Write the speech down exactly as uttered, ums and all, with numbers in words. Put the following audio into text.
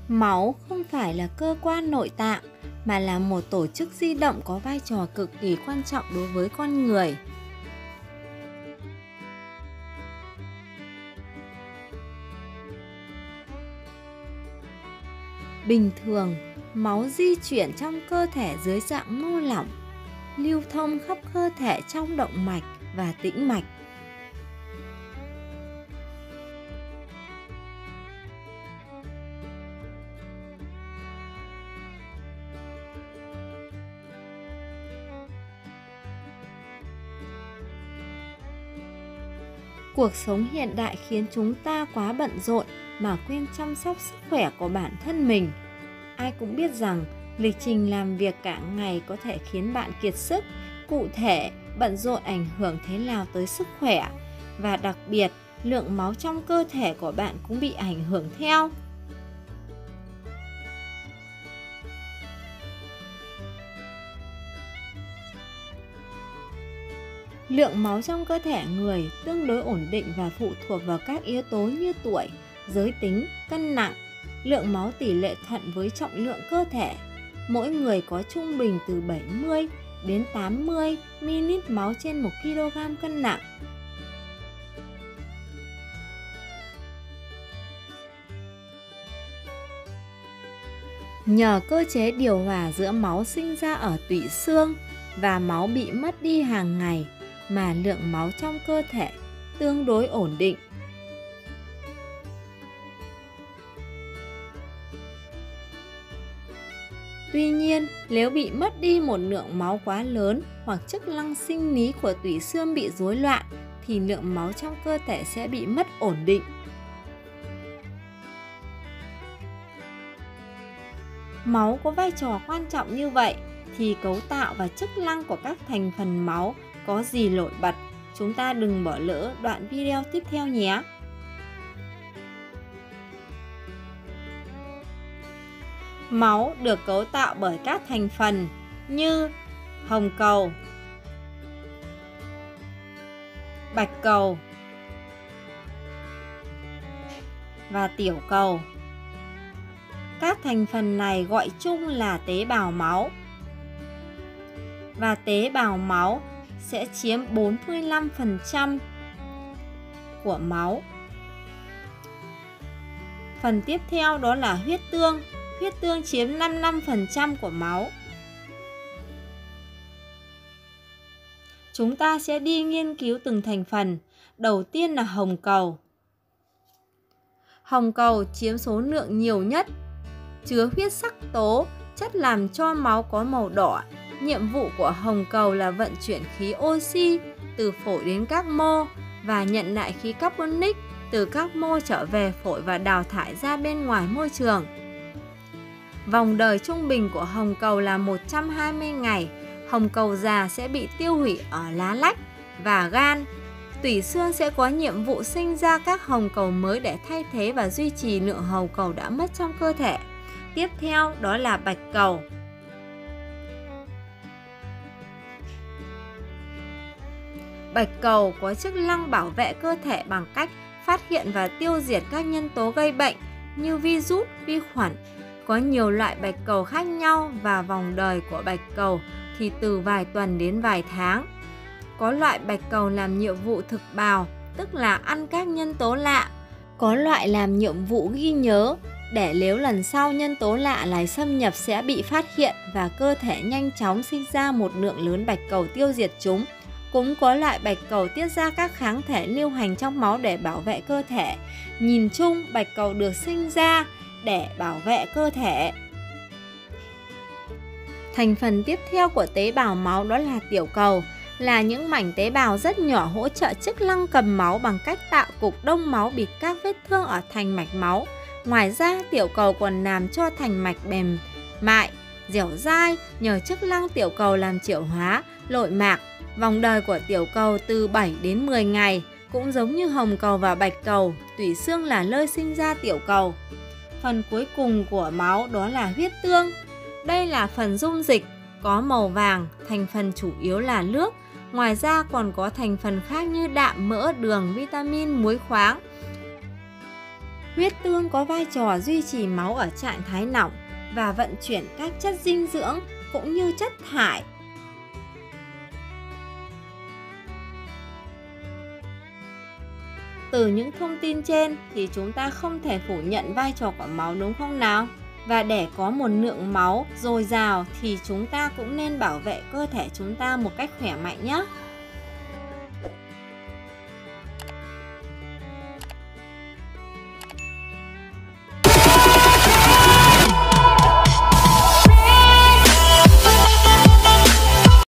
Máu không phải là cơ quan nội tạng mà là một tổ chức di động có vai trò cực kỳ quan trọng đối với con người. Bình thường, máu di chuyển trong cơ thể dưới dạng mô lỏng, lưu thông khắp cơ thể trong động mạch và tĩnh mạch. Cuộc sống hiện đại khiến chúng ta quá bận rộn mà quên chăm sóc sức khỏe của bản thân mình. Ai cũng biết rằng lịch trình làm việc cả ngày có thể khiến bạn kiệt sức. Cụ thể, bận rộn ảnh hưởng thế nào tới sức khỏe, và đặc biệt, lượng máu trong cơ thể của bạn cũng bị ảnh hưởng theo. Lượng máu trong cơ thể người tương đối ổn định và phụ thuộc vào các yếu tố như tuổi, giới tính, cân nặng, lượng máu tỷ lệ thuận với trọng lượng cơ thể. Mỗi người có trung bình từ bảy mươi đến tám mươi mi-li-lít máu trên một ki lô gam cân nặng. Nhờ cơ chế điều hòa giữa máu sinh ra ở tủy xương và máu bị mất đi hàng ngày mà lượng máu trong cơ thể tương đối ổn định. Tuy nhiên, nếu bị mất đi một lượng máu quá lớn hoặc chức năng sinh lý của tủy xương bị rối loạn thì lượng máu trong cơ thể sẽ bị mất ổn định. Máu có vai trò quan trọng như vậy thì cấu tạo và chức năng của các thành phần máu có gì nổi bật? Chúng ta đừng bỏ lỡ đoạn video tiếp theo nhé! Máu được cấu tạo bởi các thành phần như hồng cầu, bạch cầu và tiểu cầu. Các thành phần này gọi chung là tế bào máu. Và tế bào máu sẽ chiếm bốn mươi lăm phần trăm của máu. Phần tiếp theo đó là huyết tương. Huyết tương chiếm năm mươi lăm phần trăm của máu. Chúng ta sẽ đi nghiên cứu từng thành phần. Đầu tiên là hồng cầu. Hồng cầu chiếm số lượng nhiều nhất, chứa huyết sắc tố, chất làm cho máu có màu đỏ. Nhiệm vụ của hồng cầu là vận chuyển khí oxy từ phổi đến các mô và nhận lại khí carbonic từ các mô trở về phổi và đào thải ra bên ngoài môi trường. Vòng đời trung bình của hồng cầu là một trăm hai mươi ngày. Hồng cầu già sẽ bị tiêu hủy ở lá lách và gan. Tủy xương sẽ có nhiệm vụ sinh ra các hồng cầu mới để thay thế và duy trì lượng hồng cầu đã mất trong cơ thể. Tiếp theo đó là bạch cầu. Bạch cầu có chức năng bảo vệ cơ thể bằng cách phát hiện và tiêu diệt các nhân tố gây bệnh như virus, vi khuẩn. Có nhiều loại bạch cầu khác nhau và vòng đời của bạch cầu thì từ vài tuần đến vài tháng. Có loại bạch cầu làm nhiệm vụ thực bào, tức là ăn các nhân tố lạ. Có loại làm nhiệm vụ ghi nhớ, để nếu lần sau nhân tố lạ lại xâm nhập sẽ bị phát hiện và cơ thể nhanh chóng sinh ra một lượng lớn bạch cầu tiêu diệt chúng. Cũng có loại bạch cầu tiết ra các kháng thể lưu hành trong máu để bảo vệ cơ thể. Nhìn chung, bạch cầu được sinh ra để bảo vệ cơ thể. Thành phần tiếp theo của tế bào máu đó là tiểu cầu, là những mảnh tế bào rất nhỏ hỗ trợ chức năng cầm máu bằng cách tạo cục đông máu bịt các vết thương ở thành mạch máu. Ngoài ra, tiểu cầu còn làm cho thành mạch mềm mại, dẻo dai nhờ chức năng tiểu cầu làm triệu hóa, nội mạc. Vòng đời của tiểu cầu từ bảy đến mười ngày, cũng giống như hồng cầu và bạch cầu, tủy xương là nơi sinh ra tiểu cầu. Phần cuối cùng của máu đó là huyết tương. Đây là phần dung dịch, có màu vàng, thành phần chủ yếu là nước. Ngoài ra còn có thành phần khác như đạm, mỡ, đường, vitamin, muối khoáng. Huyết tương có vai trò duy trì máu ở trạng thái lỏng và vận chuyển các chất dinh dưỡng cũng như chất thải. Từ những thông tin trên thì chúng ta không thể phủ nhận vai trò của máu, đúng không nào? Và để có một lượng máu dồi dào thì chúng ta cũng nên bảo vệ cơ thể chúng ta một cách khỏe mạnh nhé.